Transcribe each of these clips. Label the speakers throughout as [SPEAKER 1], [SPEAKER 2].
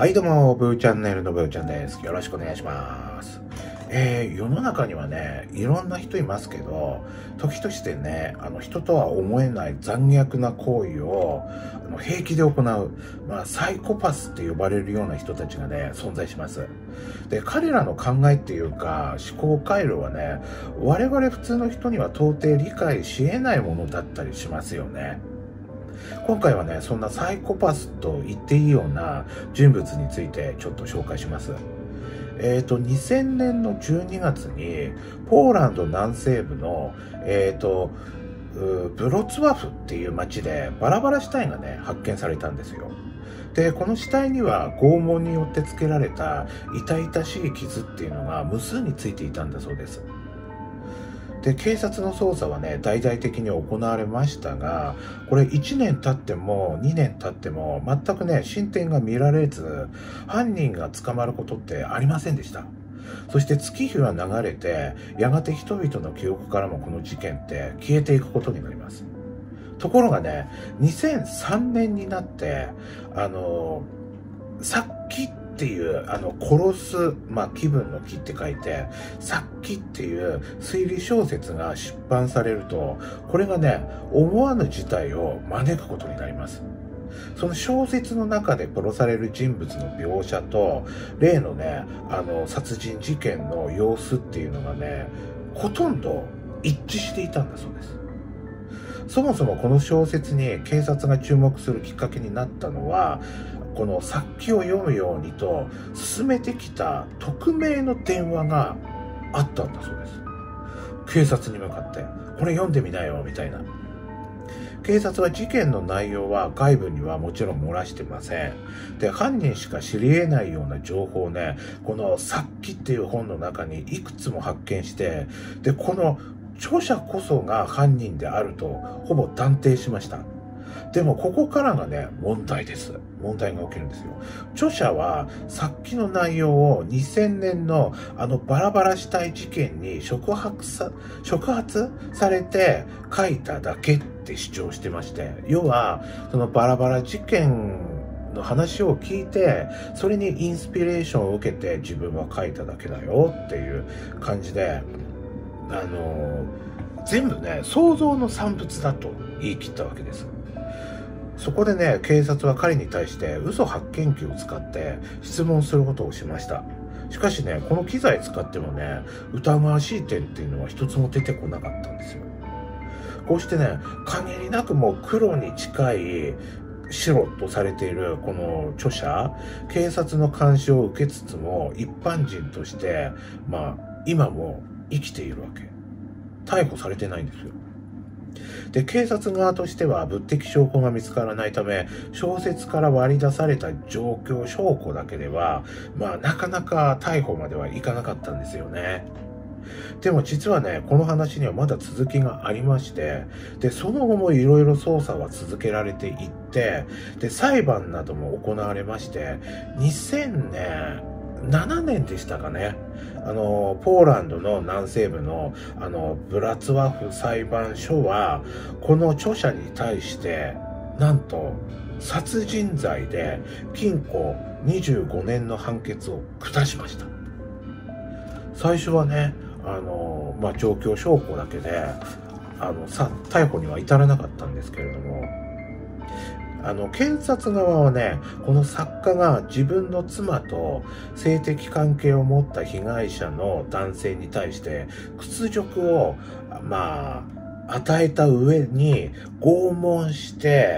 [SPEAKER 1] はいどうも、ブーチャンネルのブーちゃんです。よろしくお願いします。世の中にはね、いろんな人いますけど、時としてね、人とは思えない残虐な行為を平気で行う、サイコパスって呼ばれるような人たちがね、存在します。で、彼らの考えっていうか、思考回路はね、我々普通の人には到底理解し得ないものだったりしますよね。今回はね、そんなサイコパスと言っていいような人物についてちょっと紹介します。2000年の12月に、ポーランド南西部の、ブロツワフっていう町でバラバラ死体がね、発見されたんですよ。で、この死体には拷問によってつけられた痛々しい傷っていうのが無数についていたんだそうです。で、警察の捜査はね、大々的に行われましたが、これ1年経っても2年経っても全くね、進展が見られず、犯人が捕まることってありませんでした。そして月日は流れて、やがて人々の記憶からもこの事件って消えていくことになります。ところがね、2003年になって、殺気っていう、殺す、気分の気って書いて、殺気っていう推理小説が出版されると、これがね、思わぬ事態を招くことになります。その小説の中で殺される人物の描写と、例のね、殺人事件の様子っていうのがね、ほとんど一致していたんだそうです。そもそもこの小説に警察が注目するきっかけになったのは、この殺気を読むようにと進めてきた匿名の電話があったんだそうです。警察に向かって、これ読んでみなよ、みたいな。警察は事件の内容は外部にはもちろん漏らしてません。で、犯人しか知り得ないような情報をね、この殺気っていう本の中にいくつも発見して、で、この著者こそが犯人であるとほぼ断定しました。でもここからがね、問題です。問題が起きるんですよ。著者は殺気の内容を2000年のバラバラ死体事件に触発されて書いただけって主張してまして、要はそのバラバラ事件の話を聞いて、それにインスピレーションを受けて自分は書いただけだよっていう感じで、全部ね、想像の産物だと言い切ったわけです。そこでね、警察は彼に対して嘘発見器を使って質問することをしました。しかしね、この機材使ってもね、疑わしい点っていうのは一つも出てこなかったんですよ。こうしてね、限りなくもう黒に近い白とされているこの著者、警察の監視を受けつつも一般人として、今も生きているわけ。逮捕されてないんですよ。で、警察側としては物的証拠が見つからないため、小説から割り出された状況証拠だけでは、なかなか逮捕まではいかなかったんですよね。でも実はね、この話にはまだ続きがありまして、で、その後もいろいろ捜査は続けられていって、で、裁判なども行われまして、2007年でしたかね。ポーランドの南西部の、ブラツワフ裁判所は、この著者に対して、なんと、殺人罪で禁錮25年の判決を下しました。最初はね、状況証拠だけで、逮捕には至らなかったんですけれども、検察側はね、この作家が自分の妻と性的関係を持った被害者の男性に対して屈辱を、与えた上に拷問して、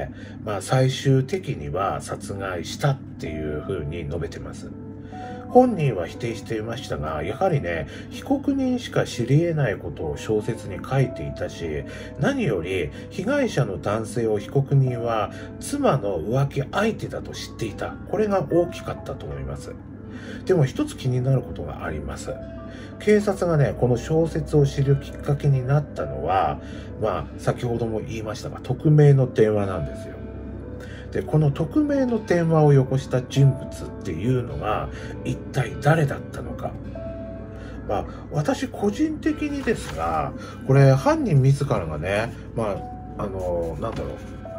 [SPEAKER 1] 最終的には殺害したっていうふうに述べてます。本人は否定していましたが、やはりね、被告人しか知り得ないことを小説に書いていたし、何より被害者の男性を被告人は妻の浮気相手だと知っていた。これが大きかったと思います。でも一つ気になることがあります。警察がね、この小説を知るきっかけになったのは、先ほども言いましたが、匿名の電話なんですよ。で、この匿名の電話をよこした人物っていうのが一体誰だったのか。私個人的にですが、これ犯人自らがね、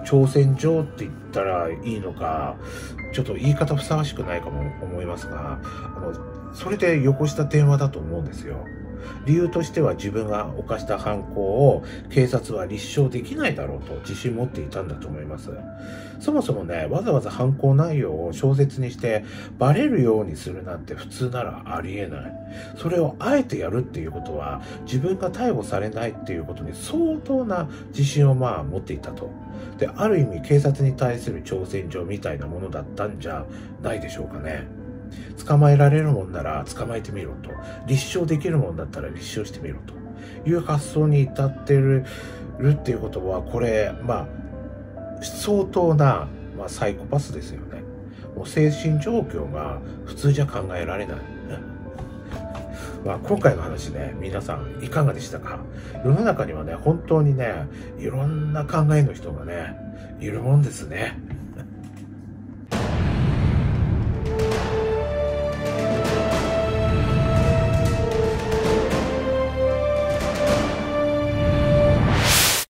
[SPEAKER 1] 挑戦状って言ったらいいのか、ちょっと言い方ふさわしくないかも思いますが、それでよこした電話だと思うんですよ。理由としては自分が犯した犯行を警察は立証できないだろうと自信持っていたんだと思います。そもそもね、わざわざ犯行内容を小説にしてバレるようにするなんて普通ならありえない。それをあえてやるっていうことは自分が逮捕されないっていうことに相当な自信を持っていたと。で、ある意味警察に対する挑戦状みたいなものだったんじゃないでしょうかね。捕まえられるもんなら捕まえてみろと、立証できるもんだったら立証してみろという発想に至ってるっていうことは、これ相当な、サイコパスですよね。もう精神状況が普通じゃ考えられない。今回の話ね、皆さんいかがでしたか？世の中にはね、本当にね、いろんな考えの人がね、いるもんですね。